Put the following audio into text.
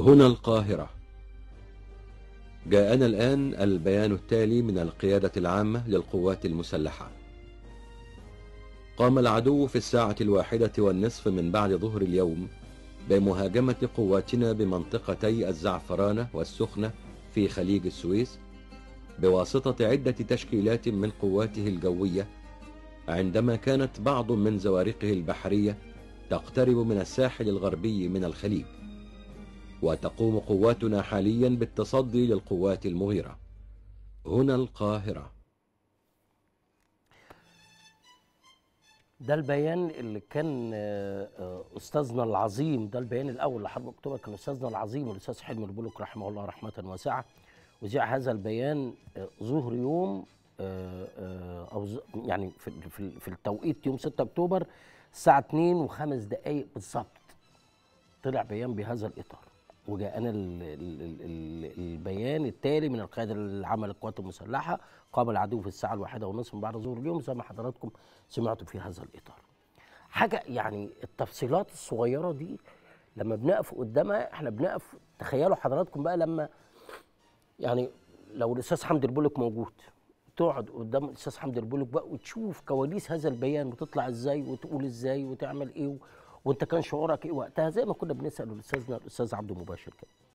هنا القاهرة. جاءنا الآن البيان التالي من القيادة العامة للقوات المسلحة. قام العدو في 1:01 من بعد ظهر اليوم بمهاجمة قواتنا بمنطقتي الزعفرانة والسخنة في خليج السويس بواسطة عدة تشكيلات من قواته الجوية، عندما كانت بعض من زوارقه البحرية تقترب من الساحل الغربي من الخليج. وتقوم قواتنا حاليا بالتصدي للقوات المغيرة. هنا القاهرة. ده البيان اللي كان استاذنا العظيم، ده البيان الاول لحرب اكتوبر، كان استاذنا العظيم الاستاذ حلمي البولك رحمه الله رحمه واسعه، وزع هذا البيان ظهر يوم او يعني في التوقيت يوم 6 اكتوبر الساعه 2:05 بالظبط. طلع بيان بهذا الاطار، وجاءنا البيان التالي من القيادة العامة للقوات المسلحة: قام العدو في 1:01 من بعد ظهر اليوم، زي ما حضراتكم سمعتوا في هذا الإطار. حاجة يعني التفصيلات الصغيرة دي لما بنقف قدامها احنا بنقف. تخيلوا حضراتكم بقى لما يعني لو الأستاذ حمدي البولك موجود، تقعد قدام الأستاذ حمدي البولك بقى وتشوف كواليس هذا البيان وتطلع ازاي وتقول ازاي وتعمل ايه، وانت كان شعورك ايه وقتها، زي ما كنا بنسال الاستاذ عبد المباشر كده.